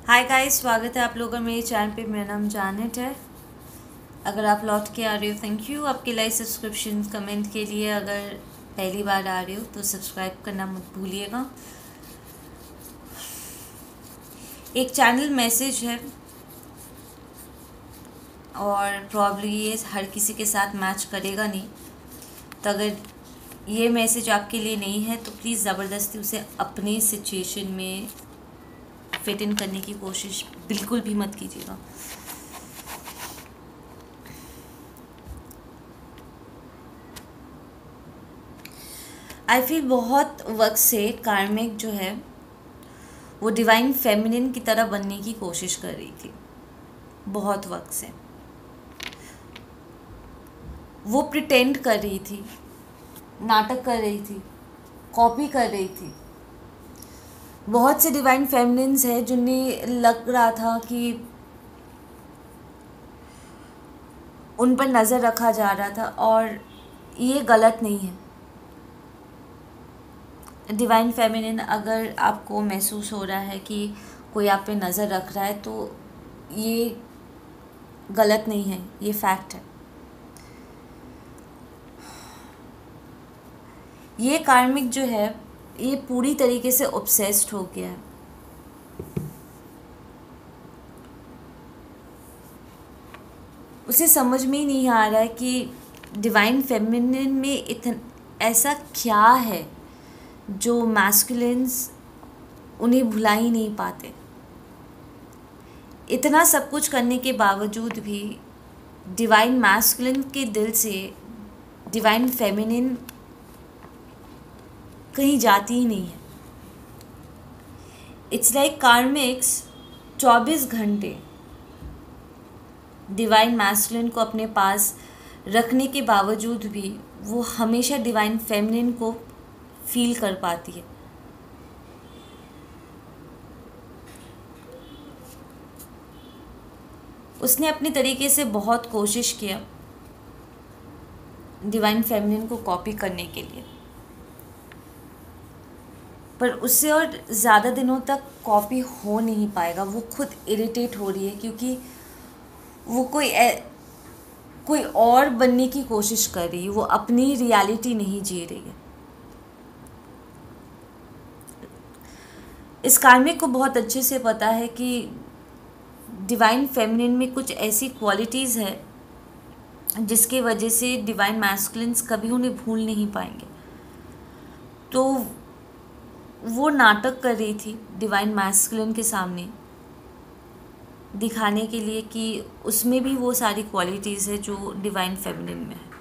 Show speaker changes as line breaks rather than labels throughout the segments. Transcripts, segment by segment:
Hi guys, स्वागत है आप लोगों का मेरे चैनल पे। मेरा नाम जानट है। अगर आप लौट के आ रहे हो, थैंक यू आपके लाइक, सब्सक्रिप्शन, कमेंट के लिए। अगर पहली बार आ रहे हो तो सब्सक्राइब करना मत भूलिएगा। एक चैनल मैसेज है और प्रॉब्ली ये हर किसी के साथ मैच करेगा नहीं, तो अगर ये मैसेज आपके लिए नहीं है तो प्लीज़ ज़बरदस्ती उसे अपनी सिचुएशन में फिट इन करने की कोशिश बिल्कुल भी मत कीजिएगा। आई फील बहुत वक्त से कार्मिक जो है वो डिवाइन फेमिनिन की तरह बनने की कोशिश कर रही थी। बहुत वक्त से वो प्रिटेंड कर रही थी, नाटक कर रही थी, कॉपी कर रही थी। बहुत से डिवाइन फेमिनिन्स है जिन्हें लग रहा था कि उन पर नज़र रखा जा रहा था, और ये गलत नहीं है। डिवाइन फेमिनिन, अगर आपको महसूस हो रहा है कि कोई आप पे नज़र रख रहा है तो ये गलत नहीं है, ये फैक्ट है। ये कार्मिक जो है ये पूरी तरीके से ऑब्सेस्ड हो गया है। उसे समझ में ही नहीं आ रहा है कि डिवाइन फेमिनिन में ऐसा क्या है जो मैस्कुलिन्स उन्हें भुला ही नहीं पाते। इतना सब कुछ करने के बावजूद भी डिवाइन मैस्कुलिन के दिल से डिवाइन फेमिनिन कहीं जाती ही नहीं है। इट्स लाइक कार्मिक्स 24 घंटे डिवाइन मैस्कुलिन को अपने पास रखने के बावजूद भी वो हमेशा डिवाइन फेमिनिन को फील कर पाती है। उसने अपने तरीके से बहुत कोशिश किया डिवाइन फेमिनिन को कॉपी करने के लिए, पर उससे और ज़्यादा दिनों तक कॉपी हो नहीं पाएगा। वो खुद इरिटेट हो रही है क्योंकि वो कोई और बनने की कोशिश कर रही है, वो अपनी रियलिटी नहीं जी रही है। इस कार्मिक को बहुत अच्छे से पता है कि डिवाइन फेमिनिन में कुछ ऐसी क्वालिटीज़ है जिसकी वजह से डिवाइन मैस्कुलिन्स कभी उन्हें भूल नहीं पाएंगे। तो वो नाटक कर रही थी डिवाइन मैस्कुलिन के सामने, दिखाने के लिए कि उसमें भी वो सारी क्वालिटीज़ है जो डिवाइन फेमिनिन में है।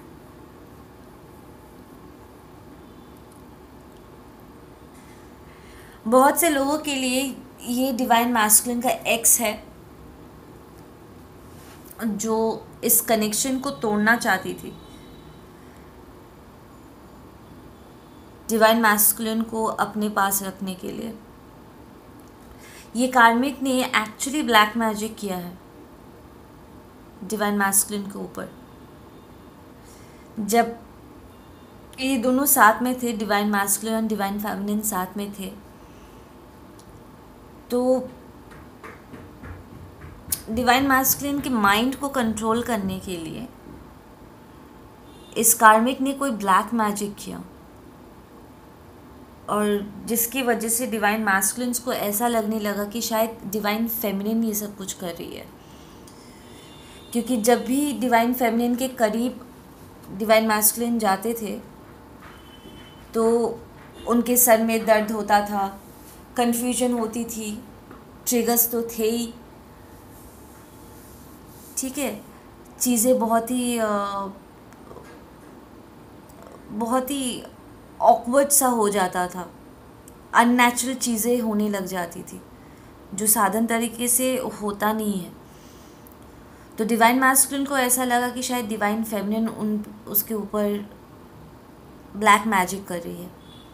बहुत से लोगों के लिए ये डिवाइन मैस्कुलिन का एक्स है जो इस कनेक्शन को तोड़ना चाहती थी, डिवाइन मैस्कुलिन को अपने पास रखने के लिए। ये कार्मिक ने एक्चुअली ब्लैक मैजिक किया है डिवाइन मैस्कुलिन के ऊपर। जब ये दोनों साथ में थे, डिवाइन मैस्कुलिन और डिवाइन फेमिनिन साथ में थे, तो डिवाइन मैस्कुलिन के माइंड को कंट्रोल करने के लिए इस कार्मिक ने कोई ब्लैक मैजिक किया, और जिसकी वजह से डिवाइन मैस्कुलिन्स को ऐसा लगने लगा कि शायद डिवाइन फेमिनिन ये सब कुछ कर रही है। क्योंकि जब भी डिवाइन फेमिनिन के करीब डिवाइन मैस्कुलिन जाते थे तो उनके सर में दर्द होता था, कन्फ्यूजन होती थी, ट्रिगर्स तो थे ही, ठीक है। चीज़ें बहुत ही ऑकवर्ड सा हो जाता था, अननेचुरल चीज़ें होने लग जाती थी जो साधारण तरीके से होता नहीं है। तो डिवाइन मैस्कुलिन को ऐसा लगा कि शायद डिवाइन फेमिनिन उसके ऊपर ब्लैक मैजिक कर रही है।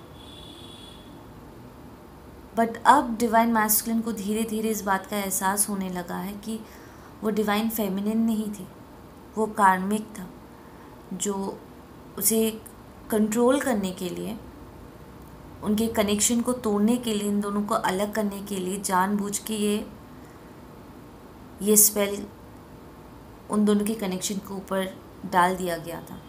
बट अब डिवाइन मैस्कुलिन को धीरे धीरे इस बात का एहसास होने लगा है कि वो डिवाइन फेमिनिन नहीं थी, वो कार्मिक था जो उसे कंट्रोल करने के लिए उनके कनेक्शन को तोड़ने के लिए, इन दोनों को अलग करने के लिए जानबूझ के ये स्पेल उन दोनों के कनेक्शन के ऊपर डाल दिया गया था।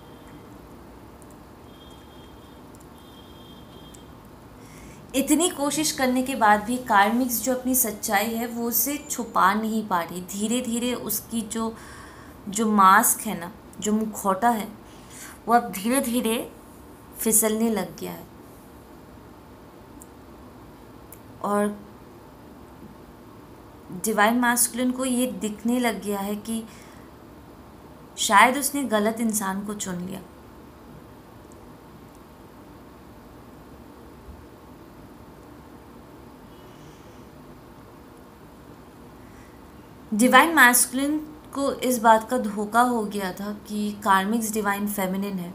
इतनी कोशिश करने के बाद भी कार्मिक्स जो अपनी सच्चाई है वो उसे छुपा नहीं पा रही। धीरे धीरे उसकी जो मास्क है ना, जो मुखौटा है, वो अब धीरे धीरे फिसलने लग गया है। और डिवाइन मैस्कुलिन को ये दिखने लग गया है कि शायद उसने गलत इंसान को चुन लिया। डिवाइन मैस्कुलिन को इस बात का धोखा हो गया था कि कार्मिक्स डिवाइन फेमिनिन है,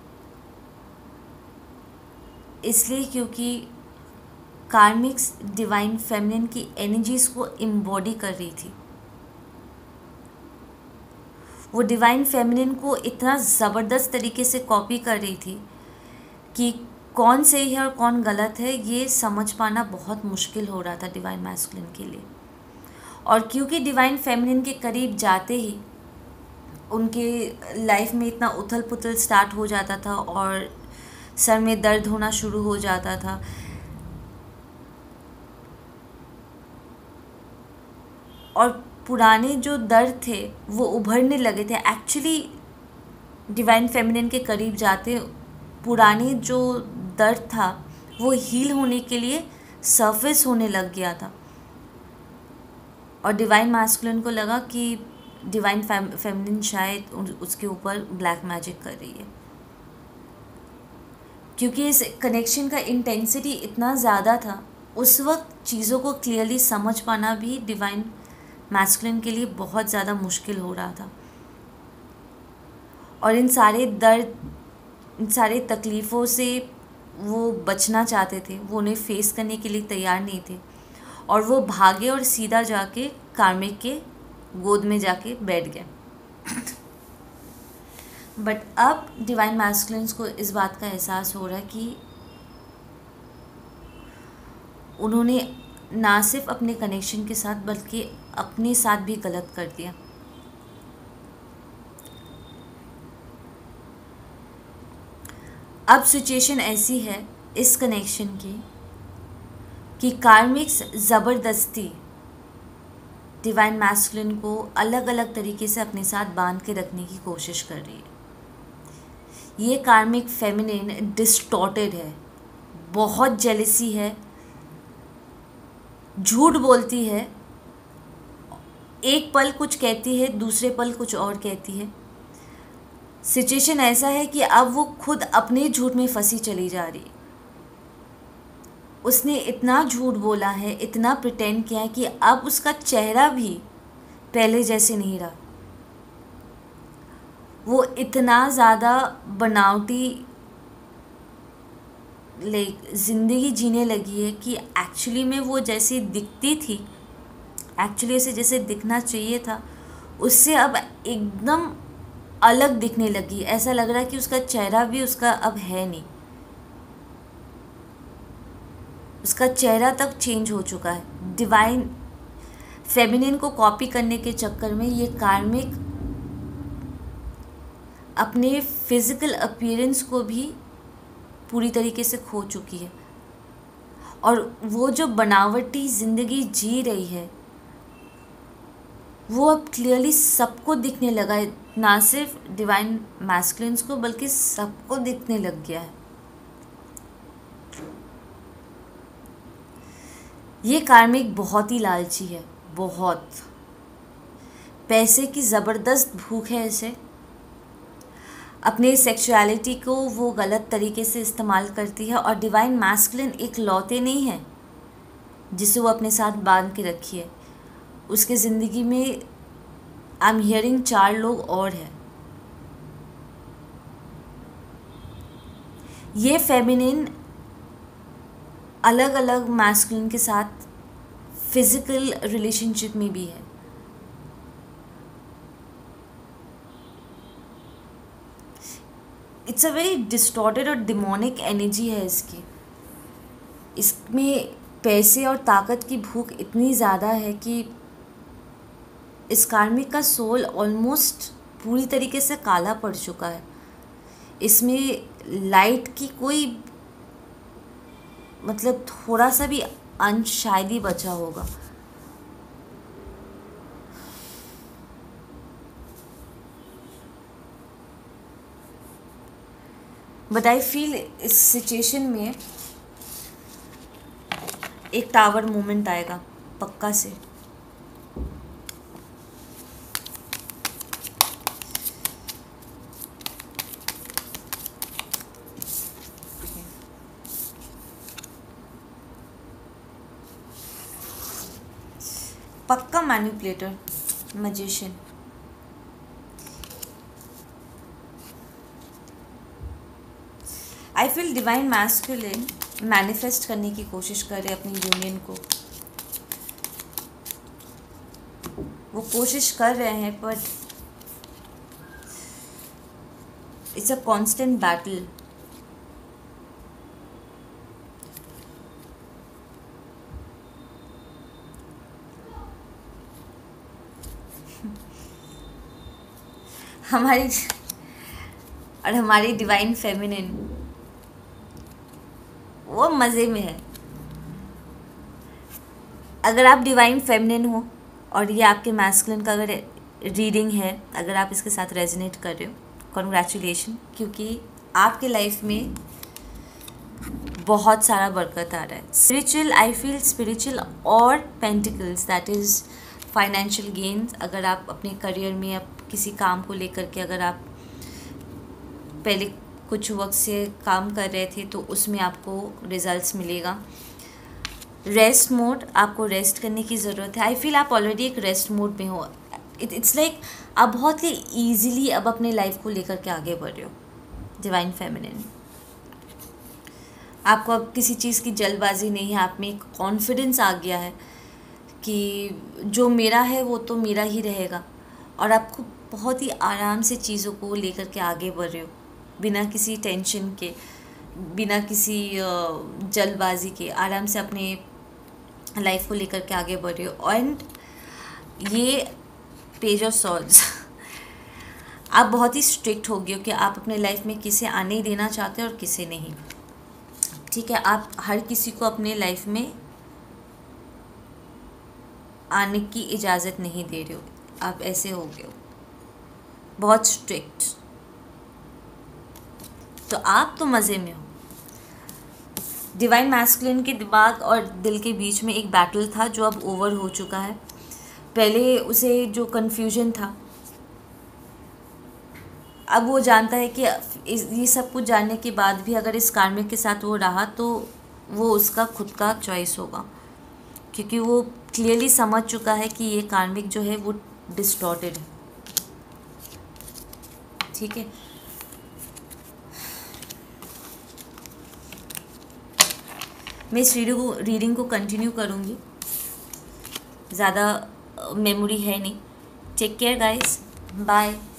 इसलिए क्योंकि कार्मिक्स डिवाइन फेमिनिन की एनर्जीज को एम्बॉडी कर रही थी। वो डिवाइन फेमिनिन को इतना ज़बरदस्त तरीके से कॉपी कर रही थी कि कौन सही है और कौन गलत है ये समझ पाना बहुत मुश्किल हो रहा था डिवाइन मैस्कुलिन के लिए। और क्योंकि डिवाइन फेमिनिन के करीब जाते ही उनके लाइफ में इतना उथल पुथल स्टार्ट हो जाता था और सर में दर्द होना शुरू हो जाता था। और पुराने जो दर्द थे वो उभरने लगे थे। एक्चुअली डिवाइन फेमिनिन के करीब जाते पुराने जो दर्द था वो हील होने के लिए सरफेस होने लग गया था। और डिवाइन मैस्कुलिन को लगा कि डिवाइन फेमिनिन शायद उसके ऊपर ब्लैक मैजिक कर रही है, क्योंकि इस कनेक्शन का इंटेंसिटी इतना ज़्यादा था। उस वक्त चीज़ों को क्लियरली समझ पाना भी डिवाइन मैस्कुलिन के लिए बहुत ज़्यादा मुश्किल हो रहा था। और इन सारे दर्द, इन सारे तकलीफ़ों से वो बचना चाहते थे, वो उन्हें फेस करने के लिए तैयार नहीं थे। और वो भागे और सीधा जाके कार्मिक के गोद में जाके बैठ गए। बट अब डिवाइन मैस्कुलिन्स को इस बात का एहसास हो रहा है कि उन्होंने ना सिर्फ अपने कनेक्शन के साथ बल्कि अपने साथ भी गलत कर दिया। अब सिचुएशन ऐसी है इस कनेक्शन की कि कार्मिक्स ज़बरदस्ती डिवाइन मैस्कुलिन को अलग अलग तरीके से अपने साथ बांध के रखने की कोशिश कर रही है। ये कार्मिक फेमिनिन डिस्टॉर्टेड है, बहुत जेलसी है, झूठ बोलती है, एक पल कुछ कहती है दूसरे पल कुछ और कहती है। सिचुएशन ऐसा है कि अब वो खुद अपने झूठ में फंसी चली जा रही है। उसने इतना झूठ बोला है, इतना प्रिटेंड किया है कि अब उसका चेहरा भी पहले जैसे नहीं रहा। वो इतना ज़्यादा बनावटी ज़िंदगी जीने लगी है कि एक्चुअली में वो जैसी दिखती थी, एक्चुअली उसे जैसे दिखना चाहिए था, उससे अब एकदम अलग दिखने लगी। ऐसा लग रहा है कि उसका चेहरा भी उसका अब है नहीं, उसका चेहरा तक चेंज हो चुका है। डिवाइन फेमिनिन को कॉपी करने के चक्कर में ये कार्मिक अपने फिज़िकल अपीयरेंस को भी पूरी तरीके से खो चुकी है। और वो जो बनावटी ज़िंदगी जी रही है वो अब क्लियरली सबको दिखने लगा है, ना सिर्फ डिवाइन मैस्कुलिन्स को बल्कि सबको दिखने लग गया है। ये कार्मिक बहुत ही लालची है, बहुत पैसे की ज़बरदस्त भूख है इसे। अपने सेक्सुअलिटी को वो गलत तरीके से इस्तेमाल करती है। और डिवाइन मैस्कुलिन एक लौते नहीं है जिसे वो अपने साथ बांध के रखी है। उसके ज़िंदगी में आई एम हियरिंग 4 लोग और हैं। ये फेमिनिन अलग अलग मैस्कुलिन के साथ फिज़िकल रिलेशनशिप में भी है। इट्स अ वेरी डिस्टॉर्टेड और डिमोनिक एनर्जी है इसकी। इसमें पैसे और ताकत की भूख इतनी ज़्यादा है कि इस कार्मिक का सोल ऑलमोस्ट पूरी तरीके से काला पड़ चुका है। इसमें लाइट की कोई मतलब थोड़ा सा भी अंश शायद ही बचा होगा। बट आई फील इस सिचुएशन में एक टावर मोमेंट आएगा पक्का से। पक्का manipulator, magician. I feel divine masculine manifest करने की कोशिश कर रहे अपनी यूनियन को। वो कोशिश कर रहे हैं but it's a constant battle. हमारी डिवाइन फेमिनिन वो मज़े में है। अगर आप डिवाइन फेमिनिन हो और ये आपके मैस्कुलिन का अगर रीडिंग है, अगर आप इसके साथ रेजोनेट कर रहे हो, कॉन्ग्रेचुलेशन, क्योंकि आपके लाइफ में बहुत सारा बरकत आ रहा है। स्पिरिचुअल, आई फील स्पिरिचुअल और pentacles, that is financial gains. अगर आप अपने करियर में आप किसी काम को लेकर के अगर आप पहले कुछ वक्त से काम कर रहे थे तो उसमें आपको रिजल्ट्स मिलेगा। रेस्ट मोड, आपको रेस्ट करने की ज़रूरत है। आई फील आप ऑलरेडी एक रेस्ट मोड में हो। इट्स लाइक आप बहुत ही ईजिली अब अपने लाइफ को लेकर के आगे बढ़ रहे हो डिवाइन फेमिनिन। आपको अब किसी चीज़ की जल्दबाजी नहीं है, आप में एक कॉन्फिडेंस आ गया है कि जो मेरा है वो तो मेरा ही रहेगा, और आपको बहुत ही आराम से चीज़ों को लेकर के आगे बढ़ रहे हो बिना किसी टेंशन के, बिना किसी जल्दबाजी के, आराम से अपने लाइफ को लेकर के आगे बढ़ रहे हो। एंड ये पेज ऑफ सॉर्ड्स, आप बहुत ही स्ट्रिक्ट हो गए हो कि आप अपने लाइफ में किसे आने ही देना चाहते हो और किसे नहीं। ठीक है, आप हर किसी को अपने लाइफ में आने की इजाज़त नहीं दे रहे हो, आप ऐसे हो गए हो बहुत स्ट्रिक्ट। तो आप तो मज़े में हो। डिवाइन मैस्कुलिन के दिमाग और दिल के बीच में एक बैटल था जो अब ओवर हो चुका है। पहले उसे जो कन्फ्यूजन था, अब वो जानता है कि ये सब कुछ जानने के बाद भी अगर इस कार्मिक के साथ वो रहा तो वो उसका खुद का चॉइस होगा, क्योंकि वो क्लियरली समझ चुका है कि ये कार्मिक जो है वो डिस्टॉर्टेड है। ठीक है, मैं इस रीडिंग को कंटिन्यू करूँगी, ज़्यादा मेमोरी है नहीं। Take care guys, bye.